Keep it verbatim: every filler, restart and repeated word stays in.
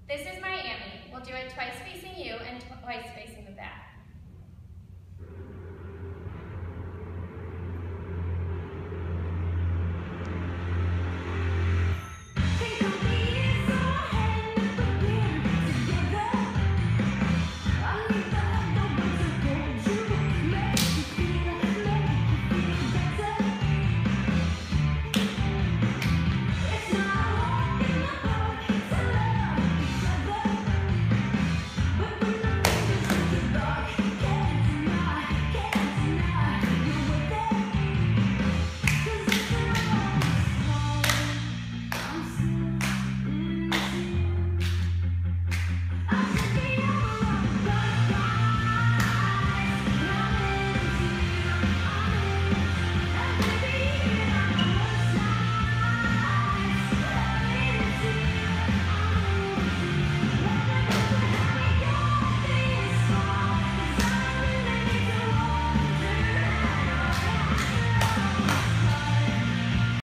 This is Miami. We'll do it twice facing you and twice facing the back.